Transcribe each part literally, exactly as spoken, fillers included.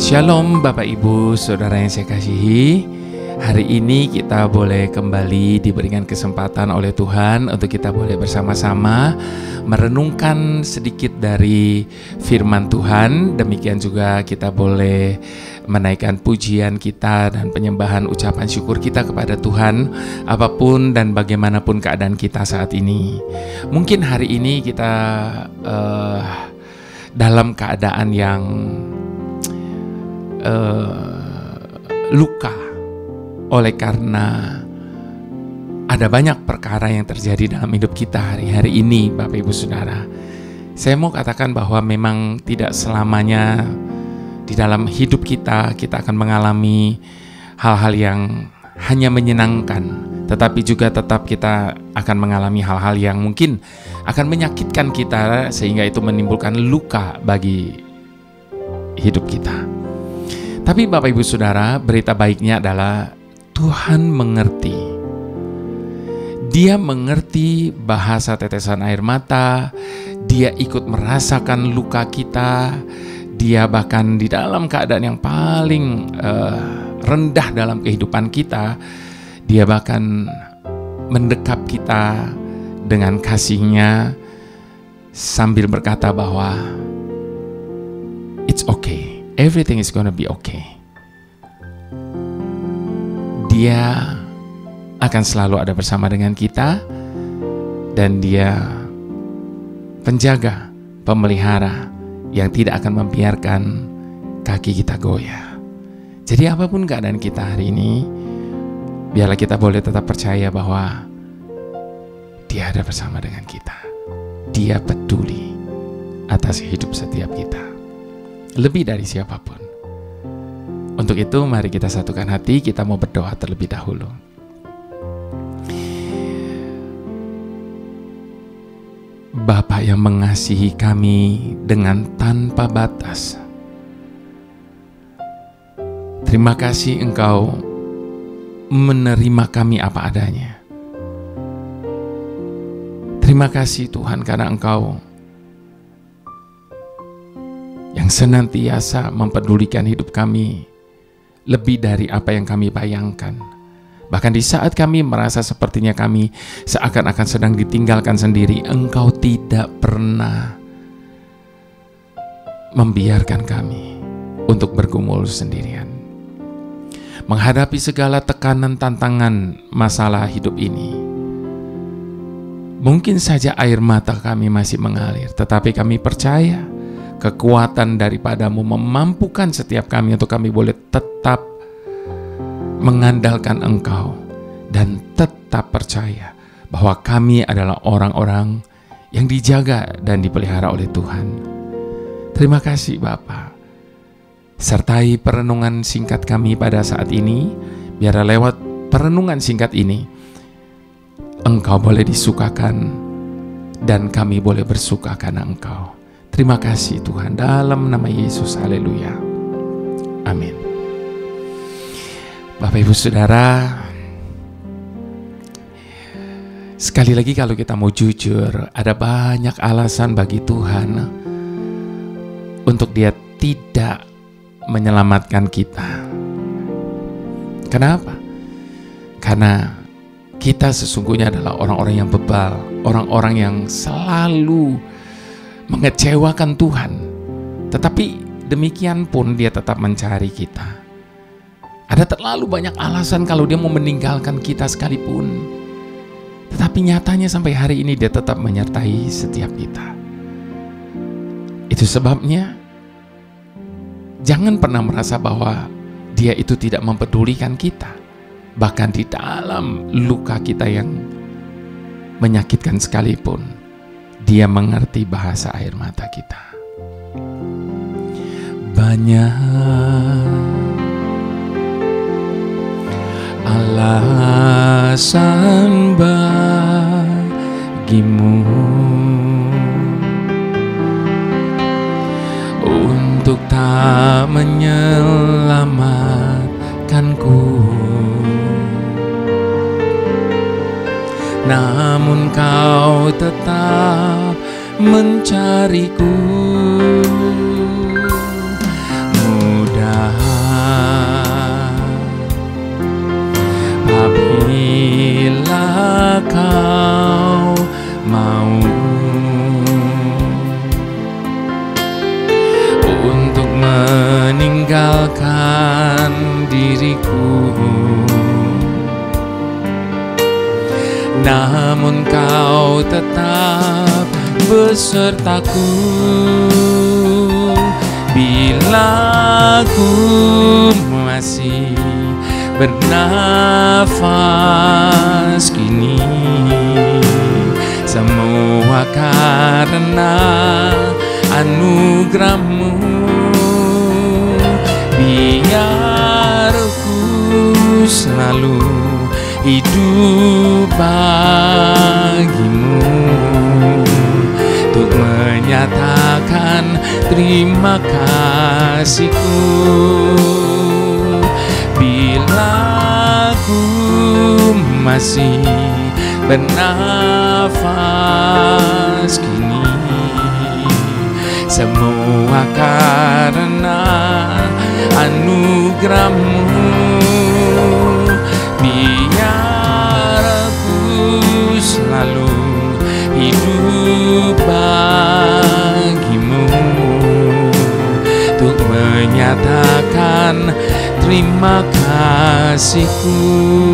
Shalom Bapak Ibu Saudara yang saya kasihi. Hari ini kita boleh kembali diberikan kesempatan oleh Tuhan untuk kita boleh bersama-sama merenungkan sedikit dari firman Tuhan. Demikian juga kita boleh menaikkan pujian kita dan penyembahan ucapan syukur kita kepada Tuhan apapun dan bagaimanapun keadaan kita saat ini. Mungkin hari ini kita uh, dalam keadaan yang uh, luka oleh karena ada banyak perkara yang terjadi dalam hidup kita hari-hari ini, Bapak Ibu Saudara. Saya mau katakan bahwa memang tidak selamanya di dalam hidup kita, kita akan mengalami hal-hal yang hanya menyenangkan, tetapi juga tetap kita akan mengalami hal-hal yang mungkin akan menyakitkan kita, sehingga itu menimbulkan luka bagi hidup kita. Tapi Bapak Ibu Saudara, berita baiknya adalah Tuhan mengerti. Dia mengerti bahasa tetesan air mata. Dia ikut merasakan luka kita. Dia bahkan di dalam keadaan yang paling uh, rendah dalam kehidupan kita, dia bahkan mendekap kita dengan kasih-Nya sambil berkata bahwa it's okay, everything is gonna be okay. Dia akan selalu ada bersama dengan kita, dan Dia penjaga, pemelihara yang tidak akan membiarkan kaki kita goyah. Jadi apapun keadaan kita hari ini, biarlah kita boleh tetap percaya bahwa Dia ada bersama dengan kita. Dia peduli atas hidup setiap kita, lebih dari siapapun. Untuk itu mari kita satukan hati, kita mau berdoa terlebih dahulu. Bapa yang mengasihi kami dengan tanpa batas, terima kasih Engkau menerima kami apa adanya. Terima kasih Tuhan karena Engkau yang senantiasa mempedulikan hidup kami lebih dari apa yang kami bayangkan. Bahkan di saat kami merasa sepertinya kami seakan-akan sedang ditinggalkan sendiri, Engkau tidak pernah membiarkan kami untuk bergumul sendirian. Menghadapi segala tekanan, tantangan, masalah hidup ini, mungkin saja air mata kami masih mengalir, tetapi kami percaya kekuatan daripadamu memampukan setiap kami untuk kami boleh tetap mengandalkan Engkau dan tetap percaya bahwa kami adalah orang-orang yang dijaga dan dipelihara oleh Tuhan. Terima kasih Bapa. Sertai perenungan singkat kami pada saat ini, biar lewat perenungan singkat ini Engkau boleh disukakan dan kami boleh bersuka karena Engkau. Terima kasih Tuhan, dalam nama Yesus, haleluya, amin. Bapak Ibu Saudara, sekali lagi kalau kita mau jujur, ada banyak alasan bagi Tuhan untuk Dia tidak menyelamatkan kita. Kenapa? Karena kita sesungguhnya adalah orang-orang yang bebal, orang-orang yang selalu mengecewakan Tuhan. Tetapi demikian pun Dia tetap mencari kita. Ada terlalu banyak alasan kalau Dia mau meninggalkan kita sekalipun, tetapi nyatanya sampai hari ini Dia tetap menyertai setiap kita. Itu sebabnya jangan pernah merasa bahwa Dia itu tidak mempedulikan kita. Bahkan di dalam luka kita yang menyakitkan sekalipun, Dia mengerti bahasa air mata kita. Banyak alasan bagimu untuk tak menyelamatkanku, namun Kau tetap mencariku. Mudah namun Kau tetap besertaku. Bila ku masih bernafas kini, semua karena anugerah-Mu. Biar ku selalu hidup bagi-Mu, untuk menyatakan terima kasih-Ku. Bila ku masih bernafas kini, semua karena anugerah-Mu. Biar aku selalu hidup bagi-Mu, untuk menyatakan terima kasih-Ku.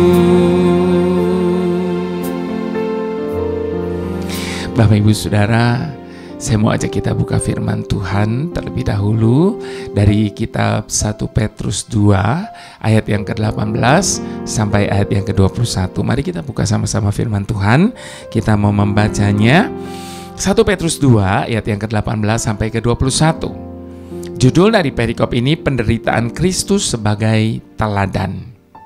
Bapak Ibu Saudara, saya mau ajak kita buka firman Tuhan terlebih dahulu dari kitab satu Petrus dua ayat yang ke delapan belas sampai ayat yang ke dua puluh satu. Mari kita buka sama-sama firman Tuhan. Kita mau membacanya. satu Petrus dua ayat yang ke delapan belas sampai ke dua puluh satu. Judul dari perikop ini, penderitaan Kristus sebagai teladan.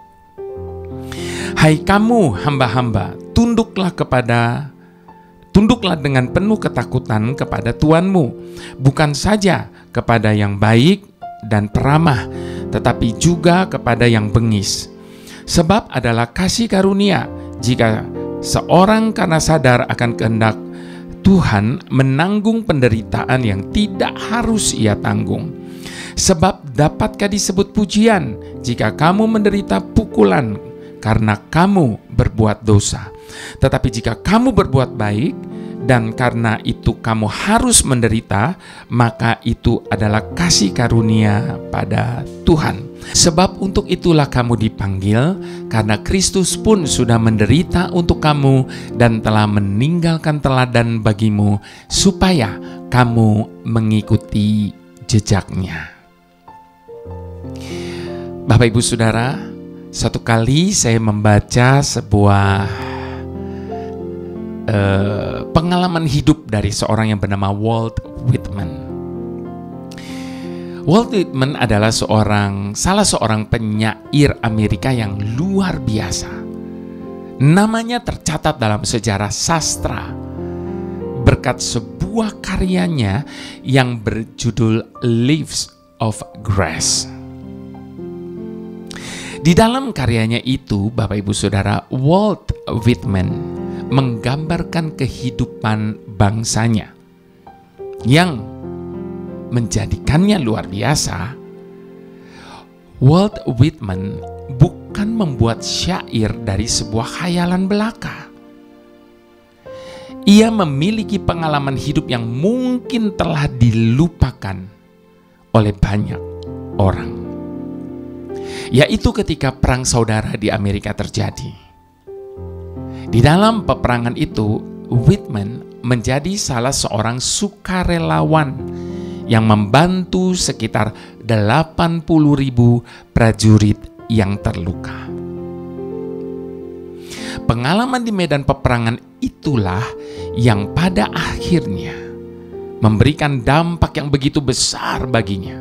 Hai kamu hamba-hamba, tunduklah kepada Tunduklah dengan penuh ketakutan kepada Tuanmu, bukan saja kepada yang baik dan peramah, tetapi juga kepada yang bengis. Sebab adalah kasih karunia jika seorang karena sadar akan kehendak Tuhan menanggung penderitaan yang tidak harus ia tanggung. Sebab dapatkah disebut pujian jika kamu menderita pukulan karena kamu berbuat dosa? Tetapi jika kamu berbuat baik dan karena itu kamu harus menderita, maka itu adalah kasih karunia pada Tuhan. Sebab untuk itulah kamu dipanggil, karena Kristus pun sudah menderita untuk kamu dan telah meninggalkan teladan bagimu, supaya kamu mengikuti jejaknya. Bapak Ibu Saudara, satu kali saya membaca sebuah Uh, pengalaman hidup dari seorang yang bernama Walt Whitman. Walt Whitman adalah seorang salah seorang penyair Amerika yang luar biasa. Namanya tercatat dalam sejarah sastra berkat sebuah karyanya yang berjudul Leaves of Grass. Di dalam karyanya itu, Bapak Ibu Saudara, Walt Whitman menggambarkan kehidupan bangsanya yang menjadikannya luar biasa. Walt Whitman bukan membuat syair dari sebuah khayalan belaka. Ia memiliki pengalaman hidup yang mungkin telah dilupakan oleh banyak orang, yaitu ketika perang saudara di Amerika terjadi. Di dalam peperangan itu, Whitman menjadi salah seorang sukarelawan yang membantu sekitar delapan puluh ribu prajurit yang terluka. Pengalaman di medan peperangan itulah yang pada akhirnya memberikan dampak yang begitu besar baginya.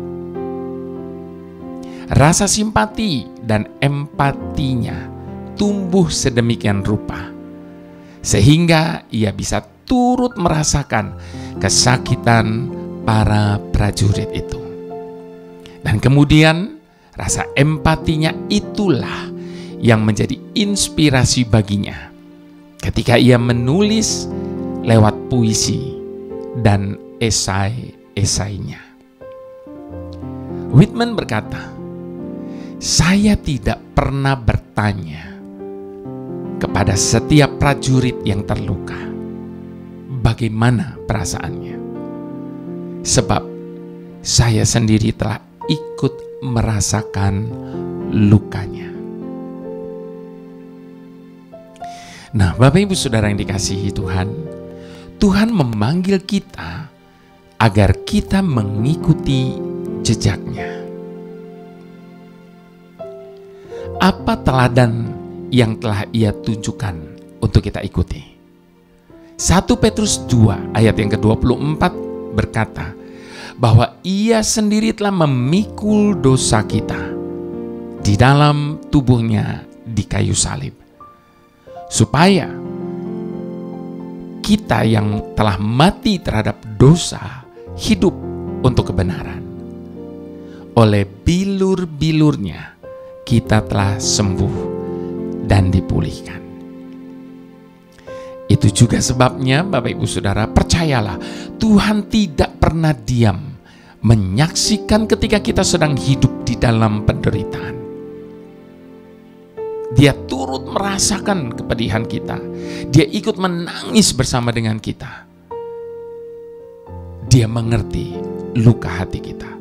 Rasa simpati dan empatinya tumbuh sedemikian rupa, sehingga ia bisa turut merasakan kesakitan para prajurit itu. Dan kemudian rasa empatinya itulah yang menjadi inspirasi baginya ketika ia menulis lewat puisi dan esai-esainya. Whitman berkata, "Saya tidak pernah bertanya kepada setiap prajurit yang terluka bagaimana perasaannya, sebab saya sendiri telah ikut merasakan lukanya." Nah, Bapak Ibu Saudara yang dikasihi Tuhan, Tuhan memanggil kita agar kita mengikuti jejaknya. Apa teladan yang telah Ia tunjukkan untuk kita ikuti? satu Petrus dua ayat yang ke dua puluh empat berkata bahwa Ia sendiri telah memikul dosa kita di dalam tubuhnya di kayu salib, supaya kita yang telah mati terhadap dosa hidup untuk kebenaran. Oleh bilur-bilurnya kita telah sembuh dan dipulihkan. Itu juga sebabnya Bapak Ibu Saudara, percayalah, Tuhan tidak pernah diam menyaksikan ketika kita sedang hidup di dalam penderitaan. Dia turut merasakan kepedihan kita. Dia ikut menangis bersama dengan kita. Dia mengerti luka hati kita.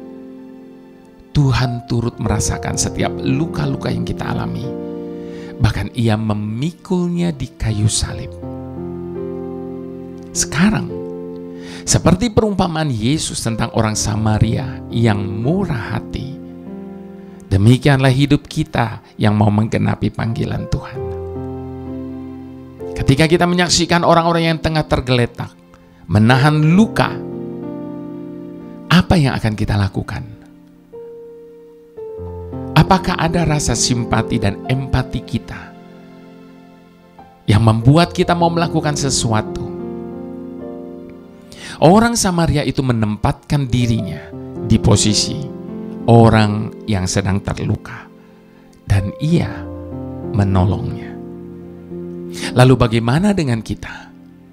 Tuhan turut merasakan setiap luka-luka yang kita alami. Bahkan Ia memikulnya di kayu salib. Sekarang, seperti perumpamaan Yesus tentang orang Samaria yang murah hati, demikianlah hidup kita yang mau menggenapi panggilan Tuhan. Ketika kita menyaksikan orang-orang yang tengah tergeletak, menahan luka, apa yang akan kita lakukan? Apakah ada rasa simpati dan empati kita yang membuat kita mau melakukan sesuatu? Orang Samaria itu menempatkan dirinya di posisi orang yang sedang terluka, dan Ia menolongnya. Lalu bagaimana dengan kita?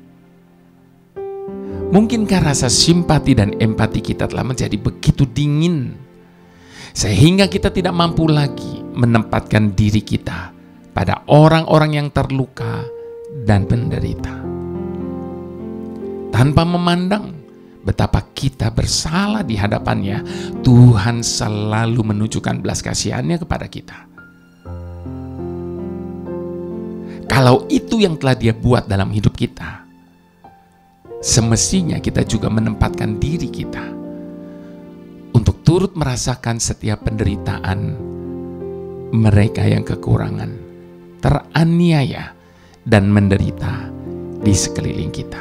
Mungkinkah rasa simpati dan empati kita telah menjadi begitu dingin sehingga kita tidak mampu lagi menempatkan diri kita pada orang-orang yang terluka dan menderita, tanpa memandang betapa kita bersalah di hadapannya? Tuhan selalu menunjukkan belas kasihannya kepada kita. Kalau itu yang telah Dia buat dalam hidup kita, semestinya kita juga menempatkan diri kita untuk turut merasakan setiap penderitaan mereka yang kekurangan, teraniaya, dan menderita di sekeliling kita.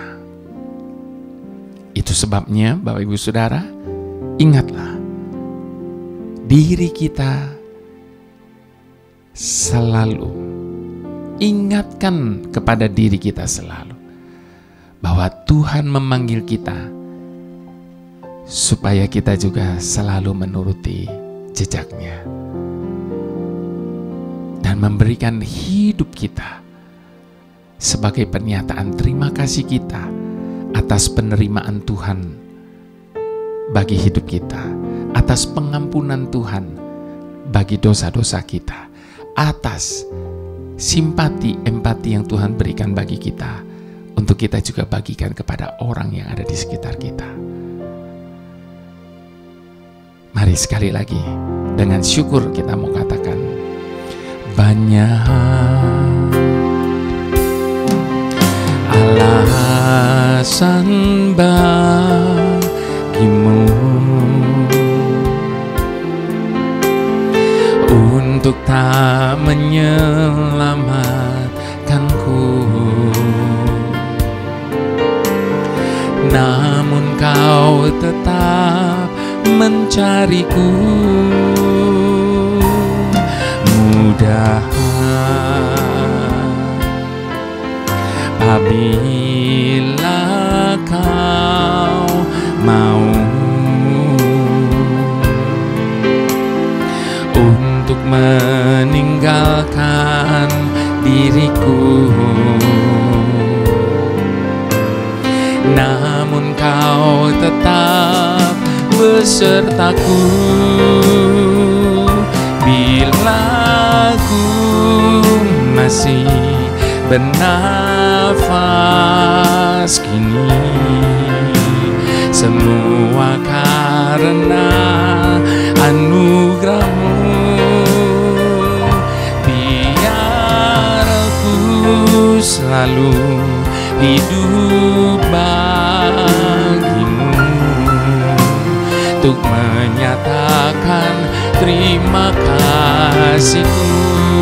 Itu sebabnya Bapak Ibu Saudara, ingatlah, diri kita selalu, ingatkan kepada diri kita selalu bahwa Tuhan memanggil kita supaya kita juga selalu menuruti jejaknya dan memberikan hidup kita sebagai pernyataan terima kasih kita atas penerimaan Tuhan bagi hidup kita, atas pengampunan Tuhan bagi dosa-dosa kita, atas simpati, empati yang Tuhan berikan bagi kita, untuk kita juga bagikan kepada orang yang ada di sekitar kita. Mari sekali lagi dengan syukur kita mau katakan, banyak alasan bagimu untuk tak menyelamatkanku, namun Kau tetap mencariku. Mudahan apabila Kau mau untuk meninggalkan diriku, namun Kau tetap besertaku. Bila ku masih bernafas kini, semua karena anugerah-Mu. Biar aku selalu hidup bagimu, untuk menyatakan terima kasihku.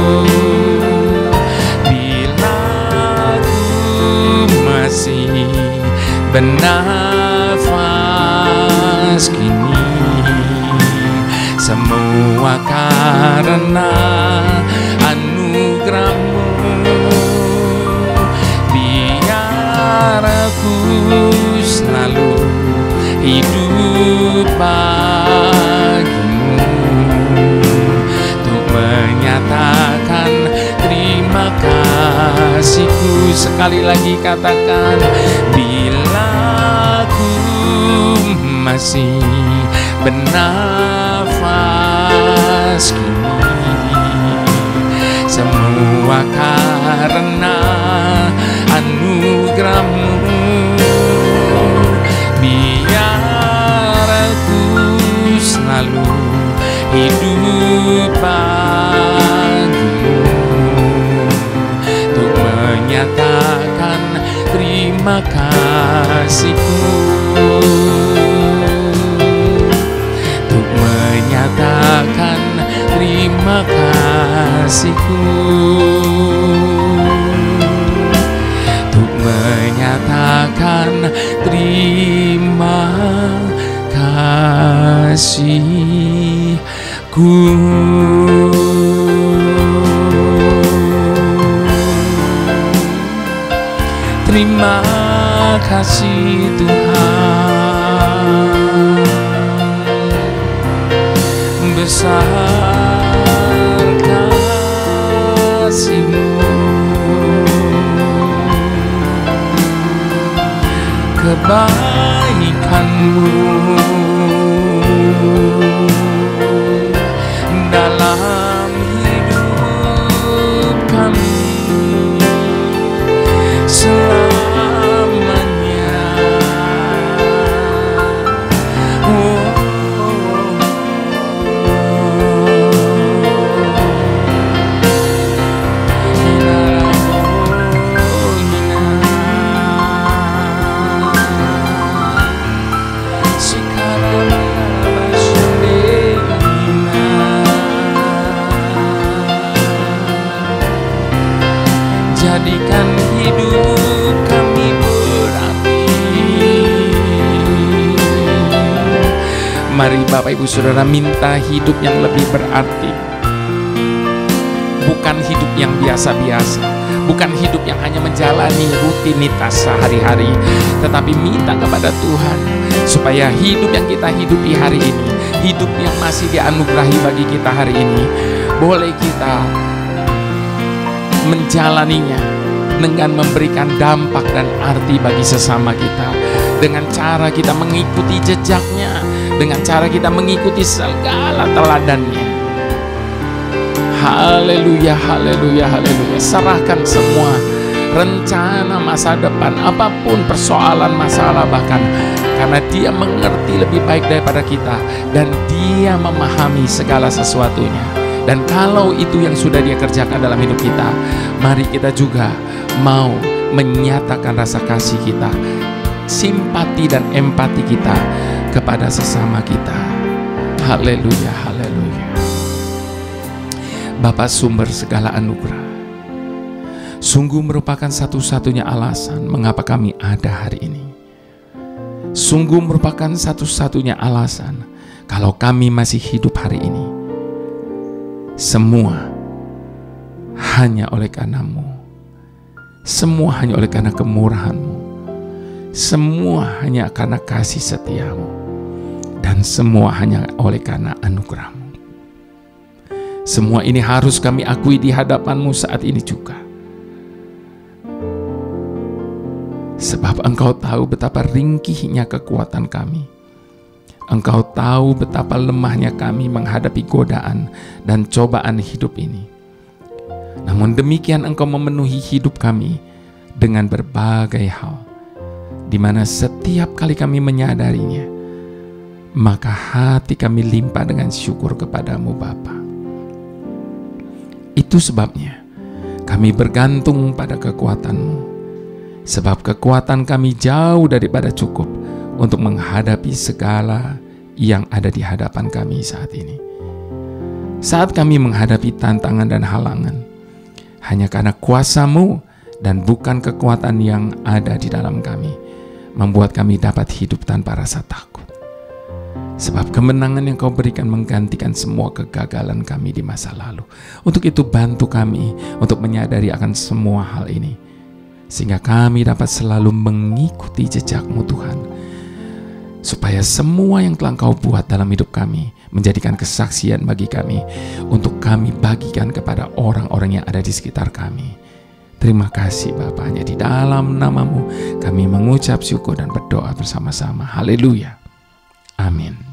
Bila ku masih bernafas kini, semua karena anugerah-Mu. Biar aku selalu hidup bagimu, untuk menyatakan terima kasihku. Sekali lagi katakan, bila aku masih bernafas kini, semua karena anugerah-Mu. Biar aku selalu hidup bagimu, untuk menyatakan terima kasihku, untuk menyatakan terima kasihku, untuk menyatakan terima kasihku. Terima kasih Tuhan, besar kasih-Mu, kebaikan-Mu dalam hidup kami selamanya. Oh, jadikan hidup kami berarti. Mari Bapak Ibu Saudara minta hidup yang lebih berarti. Bukan hidup yang biasa-biasa, bukan hidup yang hanya menjalani rutinitas sehari-hari, tetapi minta kepada Tuhan supaya hidup yang kita hidupi hari ini, hidup yang masih dianugerahi bagi kita hari ini, boleh kita menjalaninya dengan memberikan dampak dan arti bagi sesama kita, dengan cara kita mengikuti jejaknya, dengan cara kita mengikuti segala teladannya. Haleluya, haleluya, haleluya. Serahkan semua rencana masa depan, apapun persoalan masalah, bahkan karena Dia mengerti lebih baik daripada kita, dan Dia memahami segala sesuatunya. Dan kalau itu yang sudah Dia kerjakan dalam hidup kita, mari kita juga mau menyatakan rasa kasih kita, simpati dan empati kita kepada sesama kita. Haleluya, haleluya. Bapa sumber segala anugerah, sungguh merupakan satu-satunya alasan mengapa kami ada hari ini. Sungguh merupakan satu-satunya alasan kalau kami masih hidup hari ini. Semua hanya oleh karena-Mu, semua hanya oleh karena kemurahan-Mu, semua hanya karena kasih setia-Mu, dan semua hanya oleh karena anugerah-Mu. Semua ini harus kami akui di hadapan-Mu saat ini juga, sebab Engkau tahu betapa ringkihnya kekuatan kami. Engkau tahu betapa lemahnya kami menghadapi godaan dan cobaan hidup ini. Namun demikian Engkau memenuhi hidup kami dengan berbagai hal, di mana setiap kali kami menyadarinya, maka hati kami limpah dengan syukur kepada-Mu Bapa. Itu sebabnya Kami bergantung pada kekuatan-Mu, sebab kekuatan kami jauh daripada cukup untuk menghadapi segala yang ada di hadapan kami saat ini. Saat kami menghadapi tantangan dan halangan, hanya karena kuasa-Mu dan bukan kekuatan yang ada di dalam kami, membuat kami dapat hidup tanpa rasa takut. Sebab kemenangan yang Kau berikan menggantikan semua kegagalan kami di masa lalu. Untuk itu bantu kami untuk menyadari akan semua hal ini, sehingga kami dapat selalu mengikuti jejak-Mu Tuhan, supaya semua yang telah Kau buat dalam hidup kami menjadikan kesaksian bagi kami, untuk kami bagikan kepada orang-orang yang ada di sekitar kami. Terima kasih Bapa, hanya di dalam nama-Mu kami mengucap syukur dan berdoa bersama-sama. Haleluya. Amin.